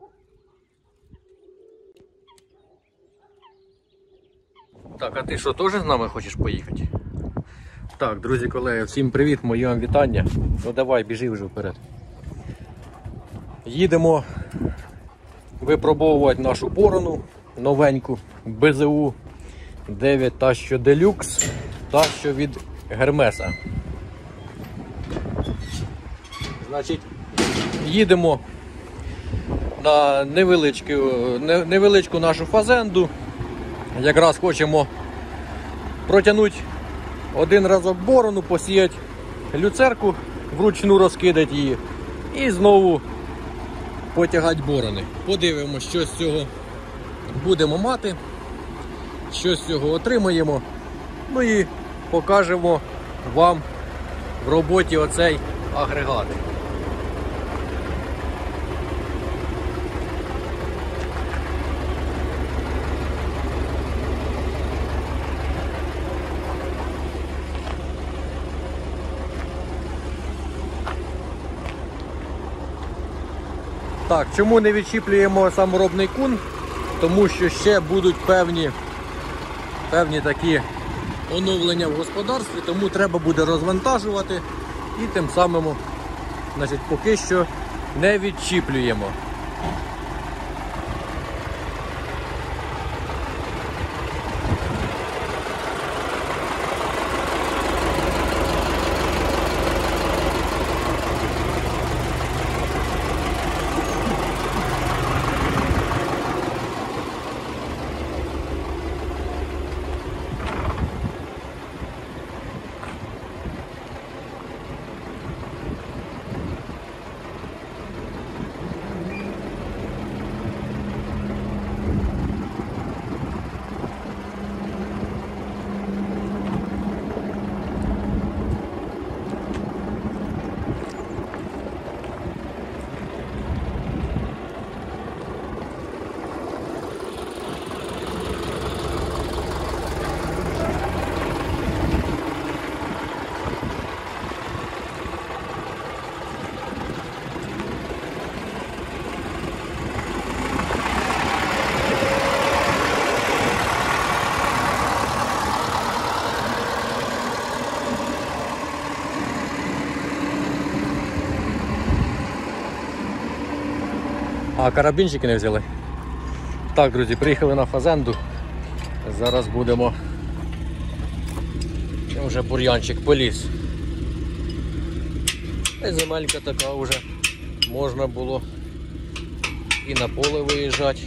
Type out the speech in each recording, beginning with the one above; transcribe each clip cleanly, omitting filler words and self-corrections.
Так, а ти що, теж з нами хочеш поїхати? Так, друзі, колеги, всім привіт, мої вам вітання. Ну давай, біжи вже вперед. Їдемо випробовувати нашу борону новеньку БЗУ 9 та що Deluxe, та що від Гермеса. Значить, їдемо на невеличку нашу фазенду. Якраз хочемо протягнути один разок борону, посіяти люцерку, вручну розкидати її і знову потягати борони. Подивимося, що з цього будемо мати, що з цього отримаємо. Ну і покажемо вам в роботі оцей агрегат. Так, чому не відчіплюємо саморобний кун? Тому що ще будуть певні такі оновлення в господарстві, тому треба буде розвантажувати і тим самим, значить, поки що не відчіплюємо. А карабінчики не взяли. Так, друзі, приїхали на фазенду. Зараз будемо... Вже бур'янчик поліз. І земелька така вже. Можна було і на поле виїжджати.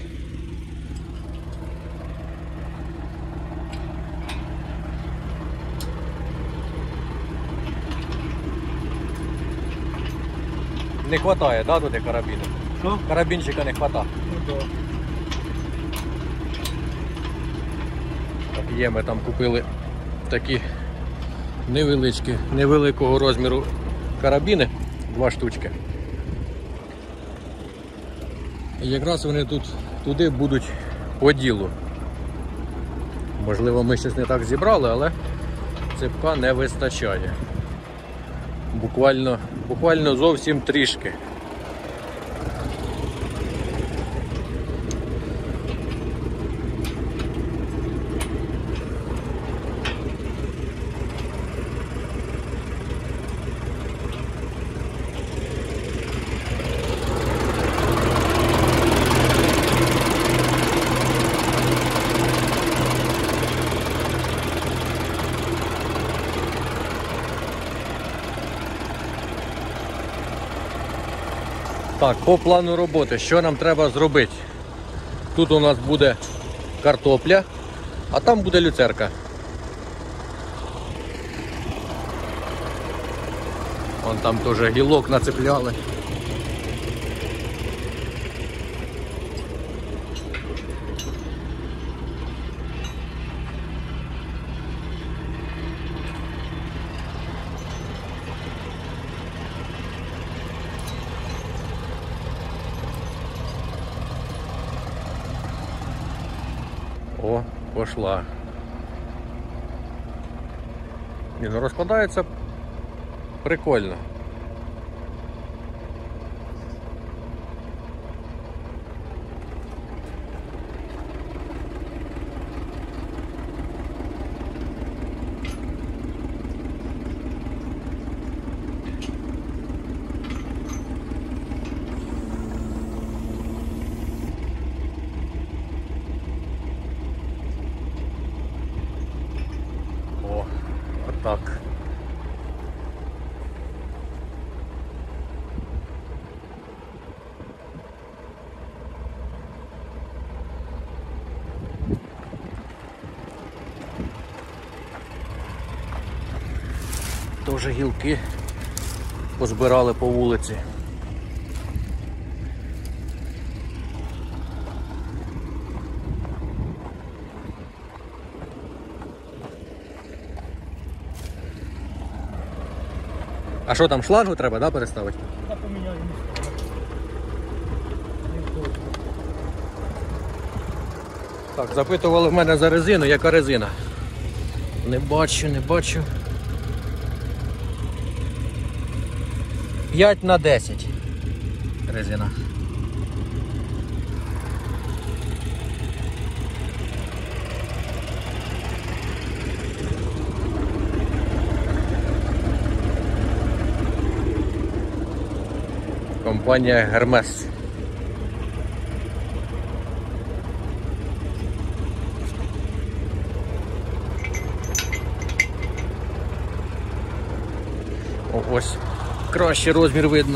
Не вистачає, да, туди карабіну? Що? Карабінчика не вистачає. Так, є, ми там купили такі невеликого розміру карабіни, 2 штучки. І якраз вони туди будуть по ділу. Можливо, ми щось не так зібрали, але ципка не вистачає. Буквально зовсім трішки. Так, по плану роботи, що нам треба зробити? Тут у нас буде картопля, а там буде люцерка. Вон там теж гілок нацепляли. О, пошла. Ні, ну розкладається прикольно. . . . . . . . . . . . . . . . . . . . . . . . . . . . . . . . . . . . . . . . . . . . . . . . . . . . . . . . . . . . Так. Тоже гілки позбирали по вулиці. А що там, шлангу треба, да, переставити? Та поміняли місце. Так, запитували в мене за резину, яка резина? Не бачу. 5х10 резина. Компанія Hermes. Ось кращий розмір видно.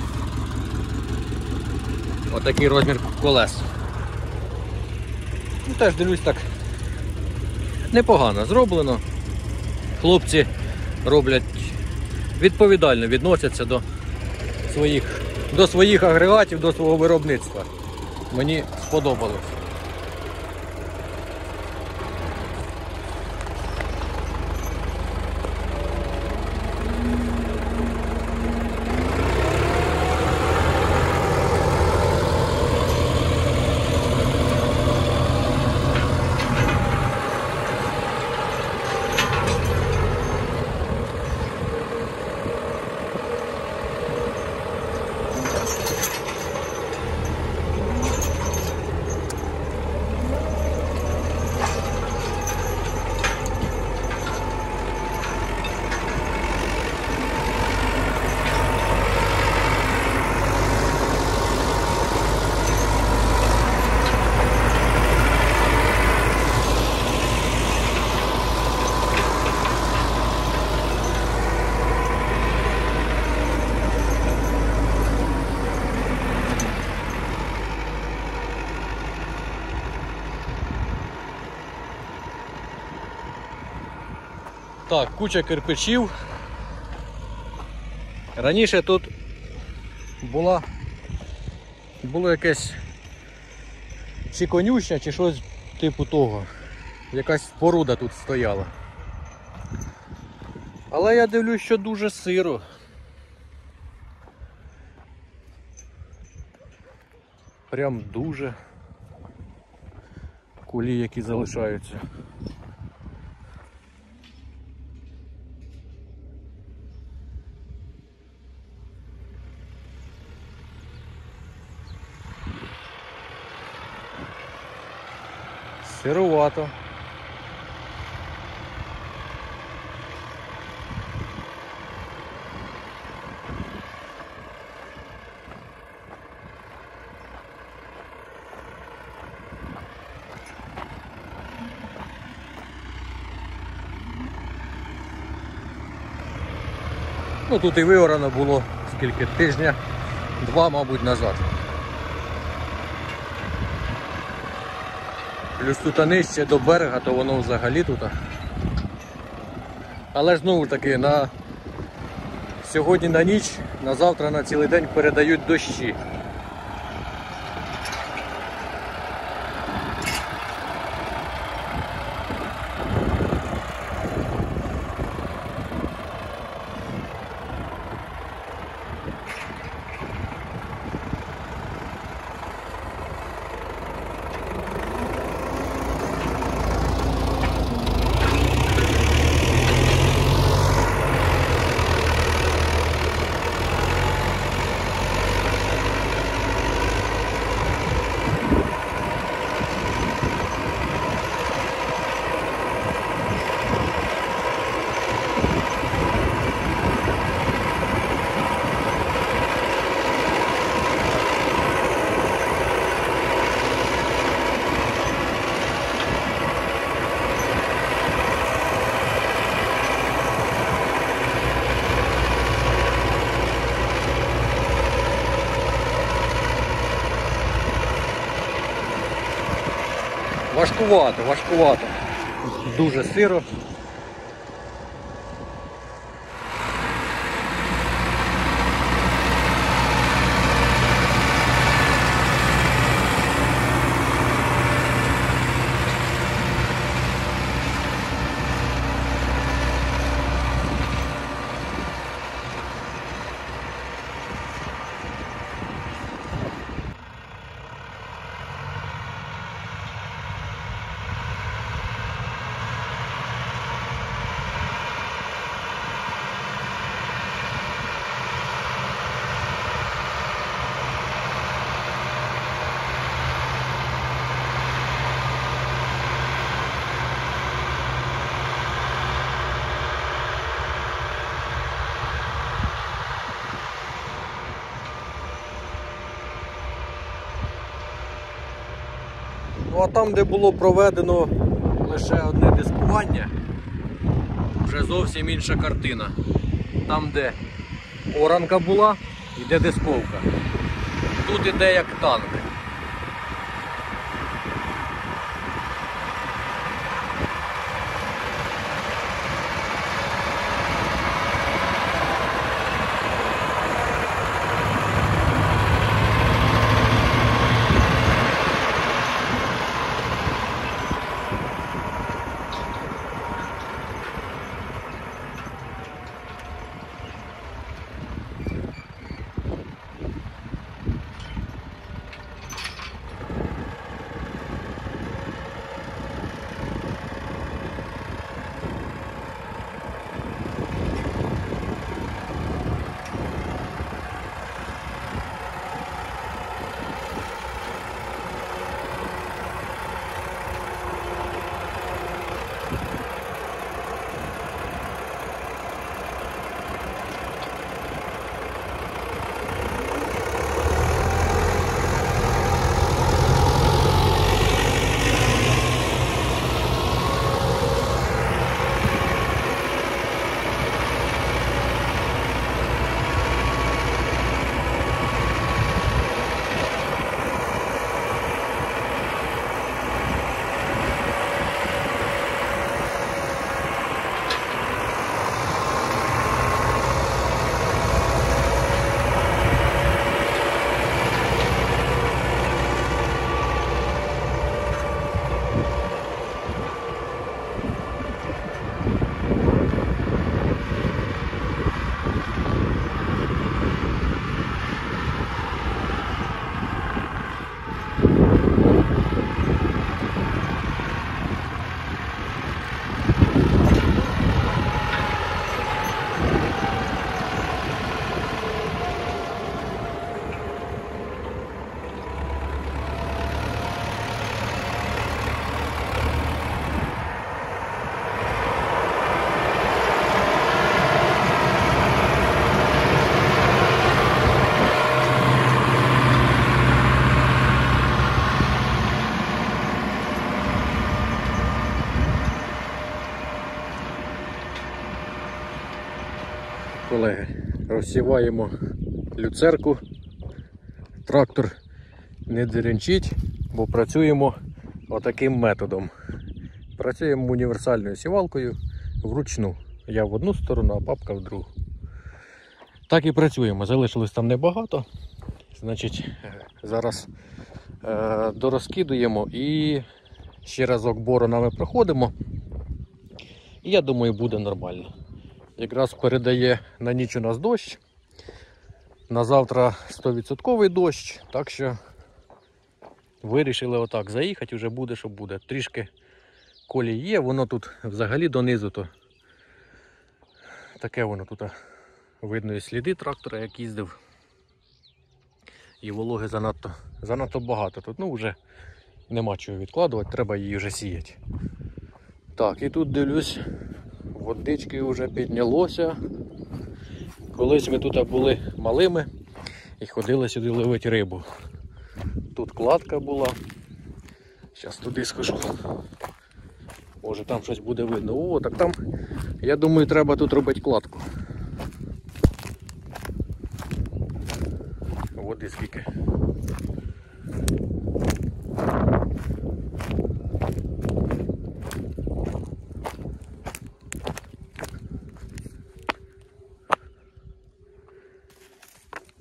Отакий розмір колес. Ну, теж дивлюсь, так непогано зроблено. Хлопці роблять відповідально, відносяться до своїх агрегатів, до свого виробництва. Мені сподобалось. Так, куча кирпичів. Раніше тут було якесь чи конюшня, чи щось типу того. Якась споруда тут стояла. Але я дивлюсь, що дуже сиро. Прям дуже. Кулі, які залишаються. Сирувато. Ну тут і виорано було скільки, тижня-два, мабуть, назад. Плюс тут нижче до берега, то воно взагалі тут. Але знову таки, сьогодні на ніч, на завтра на цілий день передають дощі. Важкувато. Дуже сиро. Ну а там, де було проведено лише одне дискування, вже зовсім інша картина. Там, де оранка була, йде дисковка. Тут іде як танк. Колеги, розсіваємо люцерку, трактор не деренчить, бо працюємо отаким методом. Працюємо універсальною сівалкою вручну. Я в одну сторону, а папка в другу. Так і працюємо, залишилось там небагато. Значить, зараз дорозкидуємо і ще разок боронами проходимо. І я думаю, буде нормально. Якраз передає на ніч у нас дощ. На завтра 100% дощ, так що вирішили отак заїхати, вже буде, що буде. Трішки колій є, воно тут взагалі донизу, то таке воно тут видно і сліди трактора, як їздив. І вологи занадто багато тут, ну вже нема чого відкладувати, треба її вже сіяти. Так, і тут дивлюсь, водички вже піднялося. Колись ми тут були малими і ходили сюди ловити рибу. Тут кладка була. Зараз туди схожу. Може там щось буде видно. О, так там, я думаю, треба тут робити кладку. Води скільки.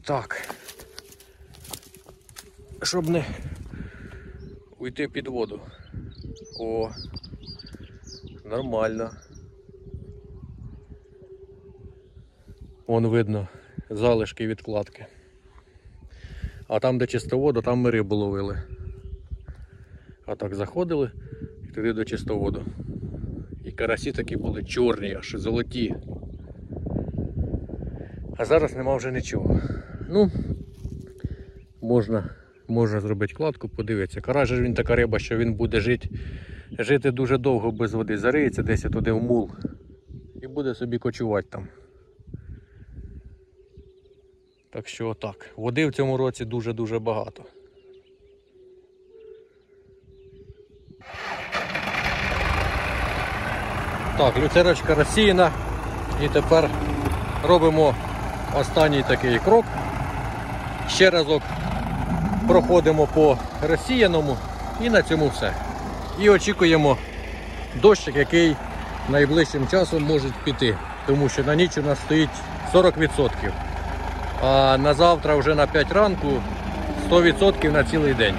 Так. Щоб не уйти під воду. О, нормально. Вон видно залишки відкладки. А там, де чистоводу, там ми рибу ловили. А так заходили і туди до чистоводу. І карасі такі були чорні, аж золоті. А зараз нема вже нічого. Ну, можна зробити кладку, подивитися. Карась же він така риба, що він буде жити дуже довго без води. Зариється десь туди в мул і буде собі кочувати там. Так що отак. Води в цьому році дуже-дуже багато. Так, люцерочка розсіяна. І тепер робимо останній такий крок. Ще разок проходимо по розсіяному і на цьому все. І очікуємо дощик, який найближчим часом може піти. Тому що на ніч у нас стоїть 40%. А на завтра вже на 5 ранку 100% на цілий день.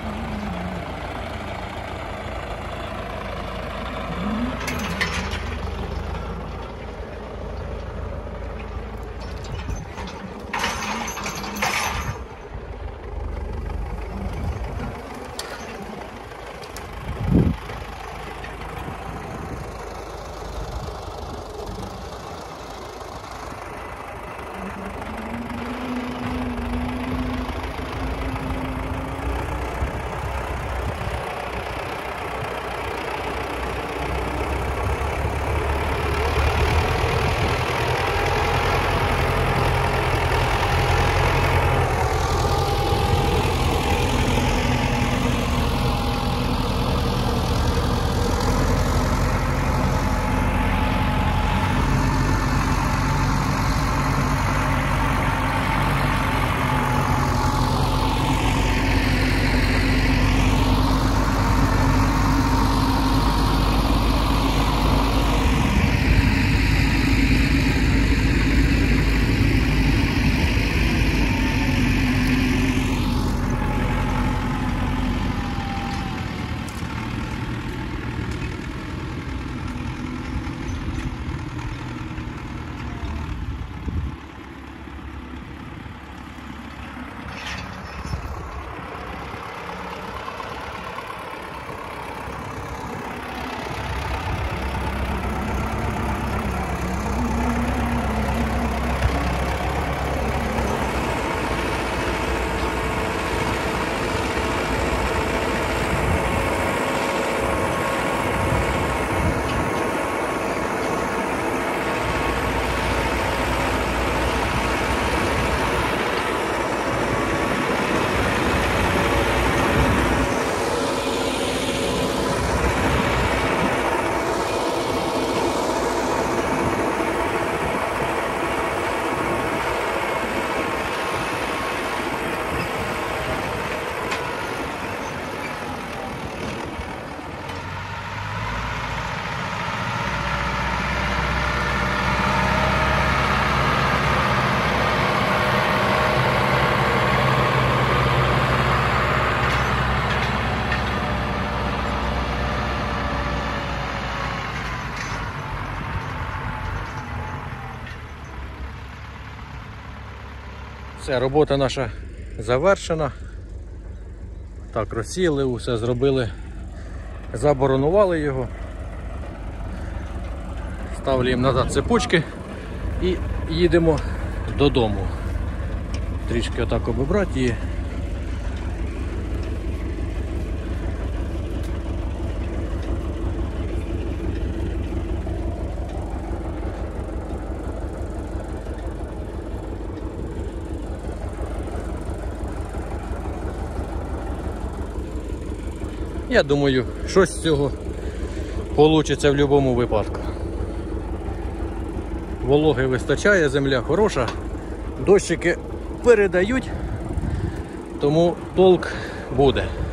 Все, робота наша завершена. Так, розсіяли, усе зробили, заборонували його. Ставлюємо назад цепочки і їдемо додому. Трішки отак обібрати її. Я думаю, щось з цього вийде в будь-якому випадку. Вологи вистачає, земля хороша, дощики передають, тому толк буде.